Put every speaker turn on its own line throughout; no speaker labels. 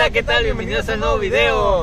Hola, ¿qué tal? Bienvenidos a un nuevo video.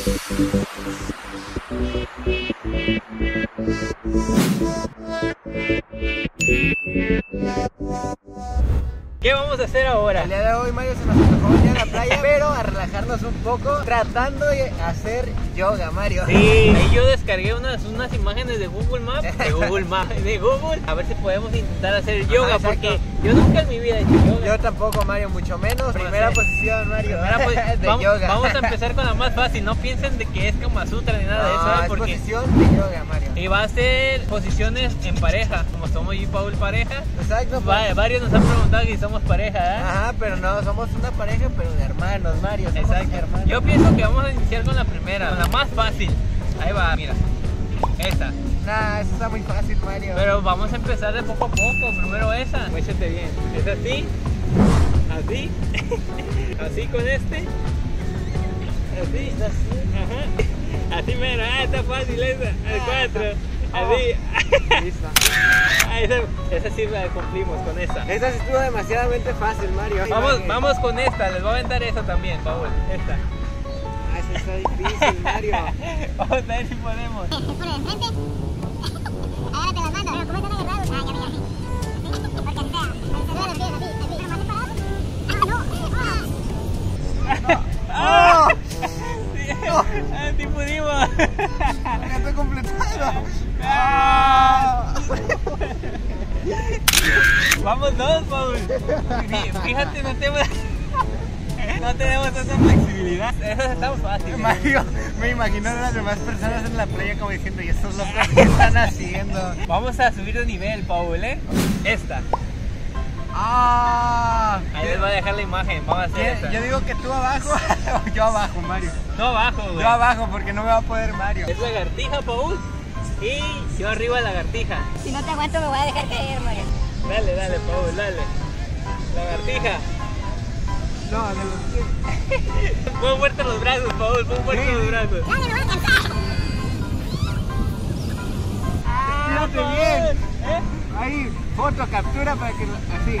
¿Qué vamos a hacer ahora?
El día de hoy, Mario, se nos tocó venir a la playa, pero a relajarnos un poco, tratando de hacer yoga, Mario.
Sí, ahí yo descargué unas imágenes de Google Maps, de Google, a ver si podemos intentar hacer yoga, porque yo nunca en mi vida he hecho yoga.
Yo tampoco, Mario, mucho menos. Primera posición, Mario,
de yoga. Vamos a empezar con la más fácil, no piensen de que es Kama Sutra ni nada de eso, ¿sabes?
Es
porque
posición de yoga, Mario.
Y va a ser posiciones en pareja, como somos yo y Paul pareja.
Exacto.
Varios nos han preguntado si somos pareja, ¿eh?
Ajá, pero no, somos una pareja, pero de hermanos, Mario.
Exacto.
Hermanos.
Yo pienso que vamos a iniciar con la primera, con la más fácil. Ahí va, mira. Esa.
Nah, eso está muy fácil, Mario.
Pero vamos a empezar de poco a poco. Primero esa. Muéchate bien. Es así. Así. Así con este. Así. Ajá. Así mero. Ah, está fácil esa. Al 4. Así.
Listo.
Esa sí la cumplimos con esa.
Esa sí estuvo demasiadamente fácil, Mario.
Vamos con esta. Les voy a aventar esa también, Paul. Esta.
Esa está difícil, Mario.
Vamos a ver si podemos.
Por el frente. Agárrate las manos. Pero como están agarrados. Ah, ya. Porque sea. Así. Pero más separados. Ah, no.
Sí pudimos.
Ya está completado.
Vamos dos, Paul. Fíjate, no tenemos tanta flexibilidad. Eso está fácil.
Mario, me imagino a las demás personas en la playa como diciendo, ¿y estos locos qué están haciendo?
Vamos a subir de nivel, Paul, ¿eh? Esta. Ahí les voy a dejar la imagen. Vamos a hacer esta.
Yo digo que tú abajo o yo abajo, Mario.
No abajo, güey.
Yo abajo porque no me va a poder Mario.
Es lagartija, Paul. Y yo arriba lagartija.
Si no te aguanto me voy a dejar caer, Mario.
Dale, Paul, dale. Lagartija.
No, de los pies.
Pon fuerte los brazos, Paul, pon fuerte los brazos.
Dale, me voy a cansar.
Fíjate bien. Ahí, foto, captura para que así.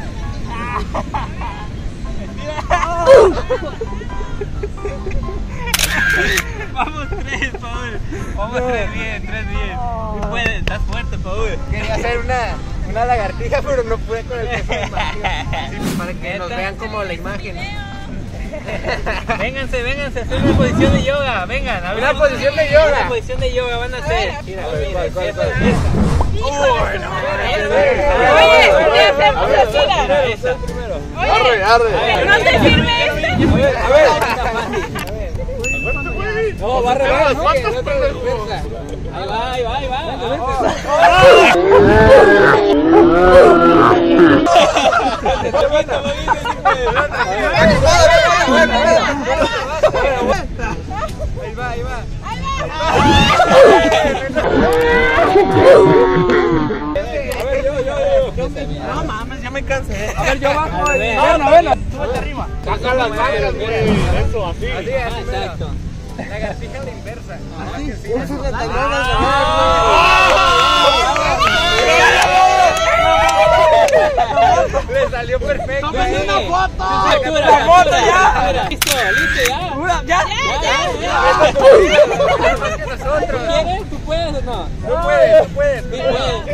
Vamos 3, Paul. Vamos 3 bien. Tú puedes, estás fuerte, Paul.
Quería hacer una lagartija, pero no pude con el peso de Mario. Sí, para que nos vean como la imagen.
Vénganse, a hacer una posición de yoga. Vengan, a ver.
Una posición de yoga.
Una posición de yoga van a hacer. Mira,
¿Cuál?
Esa.
Arre.
No te firme.
A ver. No, va a rebar.
Ahí va.
Ahí va.
No mames, ya me cansé.
A ver, yo bajo.
No,
súbete arriba.
Saca las manos, güey. Eso, así.
Exacto. La lagartija a la inversa. Así. Le salió perfecto.
¡Tómame una foto!
¡La foto ya!
Listo, ya.
¡Ya!
¿Tú quieres? ¿Tú puedes o no?
No puedes.
Sí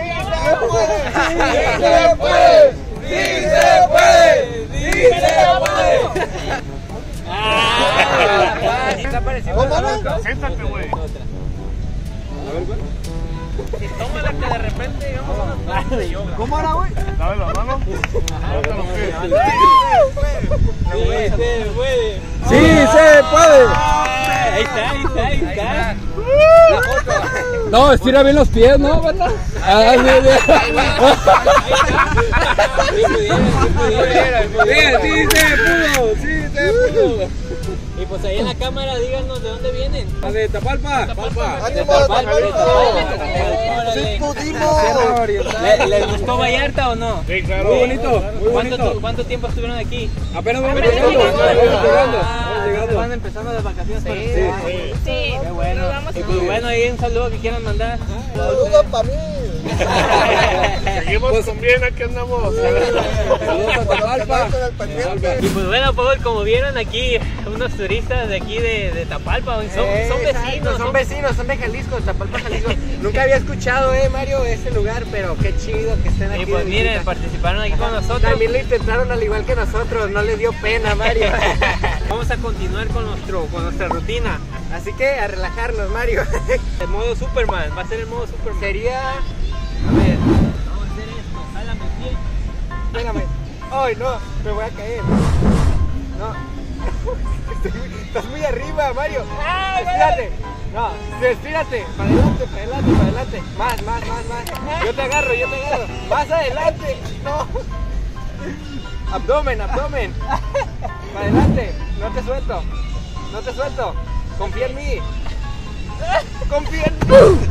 ¿Cómo no?
Siéntate, güey.
A ver, güey. Y tómala que de repente digamos unas clases de yoga.
¿Cómo era, güey?
Dame la mano. Ahorita los pies.
Se puede.
¡Sí se puede!
Ahí está.
La foto.
No, estira bien los pies, ¿no? ¿Verdad?
Sí se pudo. Y pues ahí en la cámara díganos de dónde vienen.
De Tapalpa.
¡Sí pudimos!
¿Les gustó Vallarta o no?
Sí, claro.
Muy bonito, muy bonito.
¿Cuánto tiempo estuvieron aquí?
Apenas vamos
Vamos
llegando.
llegando.
empezando las vacaciones.
Sí,
sí.
Sí,
Qué bueno.
nos vamos
Y pues bueno, ahí un saludo que quieran mandar.
Saludos para mí.
Seguimos con bien, aquí andamos.
Saludos a Tapalpa.
Y pues bueno, Paul, como vieron aquí, unos turistas de aquí de Tapalpa, son vecinos.
Son vecinos, son de Jalisco, Tapalpa, Jalisco. Nunca había escuchado, Mario, ese lugar, pero qué chido que estén aquí.
Y pues
de
miren,
visita.
participaron aquí con nosotros.
También lo intentaron al igual que nosotros, no les dio pena, Mario.
Vamos a continuar con nuestra rutina.
Así que a relajarnos, Mario.
El modo Superman, va a ser el modo Superman.
Sería...
A ver, vamos a hacer esto, jálame el pie.
Espérame. Ay, no, me voy a caer. No. Estás muy arriba, Mario. Estírate. No, estírate. Para adelante, para adelante, para adelante. Más. Yo te agarro. Más adelante. No. Abdomen. Para adelante. No te suelto. Confía en mí. Confía en mí.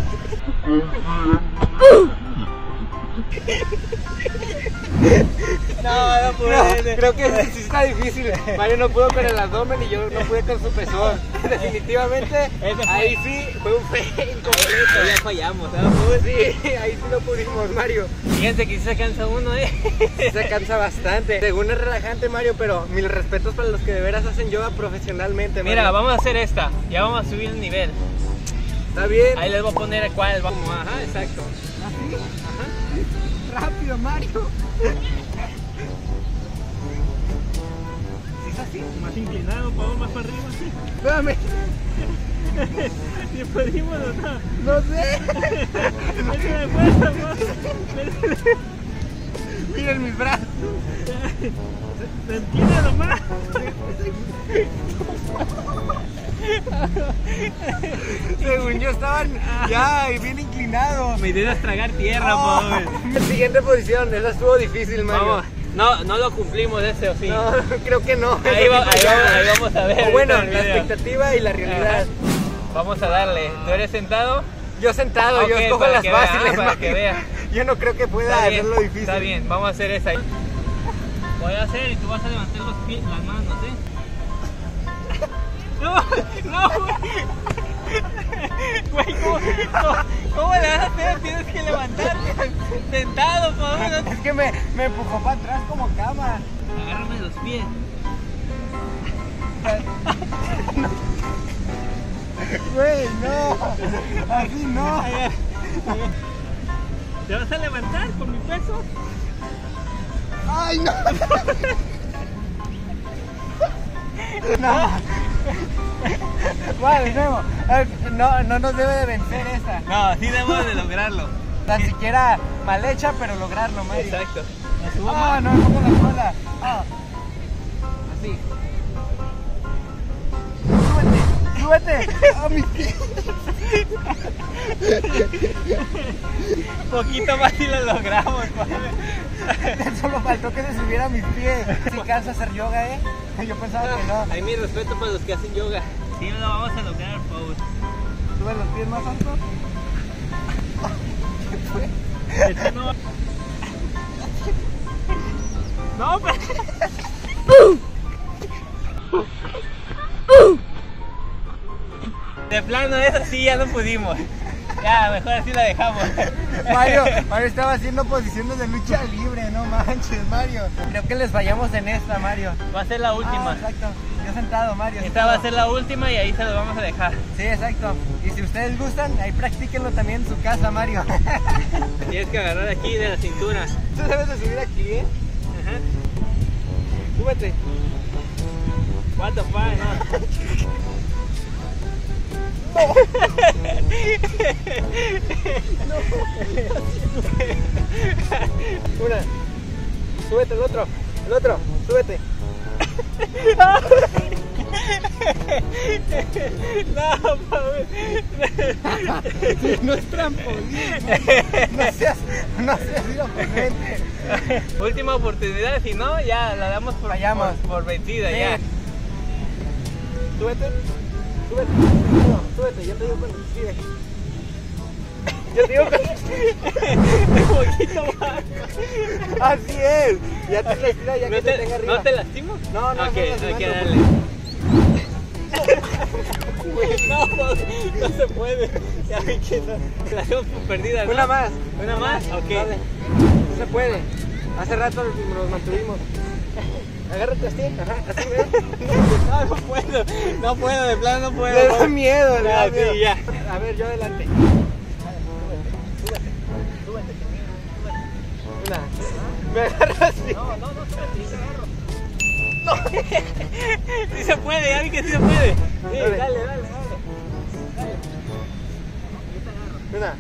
No puede.
Creo que sí está difícil. Mario no pudo con el abdomen y yo no pude con su pezón. Definitivamente, ahí sí fue un fail completo.
Ya fallamos,
Sí, ahí sí no pudimos, Mario.
Fíjense que sí se cansa uno,
Se cansa bastante. Según es relajante, Mario, pero mil respetos para los que de veras hacen yoga profesionalmente, Mario.
Mira, vamos a hacer esta. Ya vamos a subir el nivel.
Está bien.
Ahí les voy a poner cuál va. Ajá, exacto.
¿Así? Ajá. Rápido, Mario. ¿Sí es así?
Más inclinado, Paul, más para arriba.
Espérame.
Si pudimos o no.
No sé.
Métele fuerza, Paul.
Miren mis brazos.
Se entiende nomás.
Según yo estaban ya bien inclinados.
Me intentas tragar tierra, Paul.
Siguiente posición, esa estuvo difícil, Mario.
Vamos. No lo cumplimos ese, ¿o sí?
No, creo que no.
Ahí vamos a ver.
O bueno,
ahorita
la
el video.
expectativa y la realidad.
Vamos a darle. ¿Tú eres sentado?
Yo sentado,
Ok,
yo escojo
para
las
que vea,
fáciles,
para
Mario.
que vea.
Yo no creo que pueda
Está bien,
hacerlo difícil.
Está bien, vamos a hacer esa. Voy a hacer y tú vas a levantar los pies, las manos, No, güey, ¿cómo le vas a hacer? Tienes que levantarte sentado, por favor.
Es que me empujó para atrás como cama.
Agárrame los pies.
Güey, no. Así no.
¿Te vas a levantar con mi peso?
Ay, no. No. Vale, nuevo. No nos debe de vencer esta.
No, sí debemos de lograrlo.
Tan siquiera mal hecha, pero lograrlo, Mario.
Exacto. ¿Me subo
Ah,
más?
no, como la cola. Ah. Así. Súbete. A mis pies.
Poquito más y lo logramos,
Solo faltó que se subiera a mis pies. Si cansa hacer yoga, Yo pensaba que no.
Hay mi respeto para los que hacen yoga. Sí, lo vamos a lograr, Paul.
Sube los pies más altos. ¿Qué fue?
No, pero... De plano, eso sí ya no pudimos. Ya, mejor así la dejamos.
Mario estaba haciendo posiciones de lucha libre, no manches, Mario. Creo que les fallamos en esta, Mario.
Va a ser la última.
Exacto. Yo sentado, Mario.
Esta va a ser la última y ahí se lo vamos a dejar.
Sí, exacto. Y si ustedes gustan, ahí practíquenlo también en su casa, Mario.
Tienes que agarrar aquí de la cintura.
Tú debes de subir aquí,
Ajá.
Súbete.
What the fuck, no.
Una. Súbete, el otro, súbete.
No, Paul.
No es trampolín. No seas inoportunamente.
Última oportunidad, si no, ya la damos por vencida,
Sí.
ya.
Súbete. No, súbete, yo te digo cuando te sigue. Yo te digo cuando...
Un poquito más.
Así es. Ya te respira, ya que te tenga arriba.
¿No te lastimo?
No,
Ok,
no,
hay que
no,
darle. Ya vi que la tengo perdida, ¿no?
Una más.
¿Una más? Ok.
Dale. No se puede. Hace rato nos mantuvimos. Agárrate así. Ajá, así, ¿ves?
No puedo. No puedo, de plano no puedo.
Le da miedo, le
Ya,
da miedo.
sí, ya.
A ver, yo adelante. Una. Me agarro así.
No, súbete, sí se puede, ya vi que sí se puede. Sí,
Dale.
dale.
Una.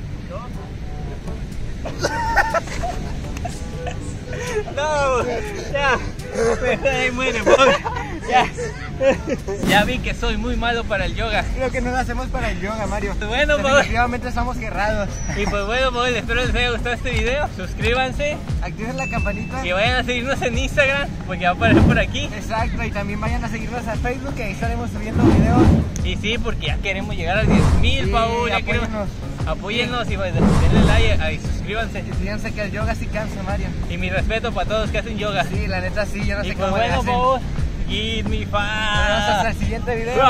No, ya. Ahí muere, pobre. Ya. Ya vi que soy muy malo para el yoga.
Creo que no lo hacemos para el yoga, Mario.
Bueno, pues.
Definitivamente estamos guerrados.
Y pues bueno, pues espero les haya gustado este video. Suscríbanse
Activen la campanita.
y vayan a seguirnos en Instagram porque va a aparecer por aquí.
Exacto, y también vayan a seguirnos a Facebook, que ahí estaremos subiendo videos.
Y sí, porque ya queremos llegar a 10,000,
Sí,
Paul. Ya queremos.
apóyennos.
Apóyennos y pues, denle like y suscríbanse.
Y fíjense que el yoga sí cansa, Mario.
Y mi respeto para todos que hacen yoga.
Sí, la neta sí, yo no
Y
sé
pues
cómo le
bueno,
hacen.
Paul, give me
Nos vemos hasta el
five.
siguiente video.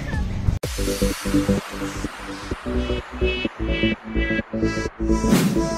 Ah.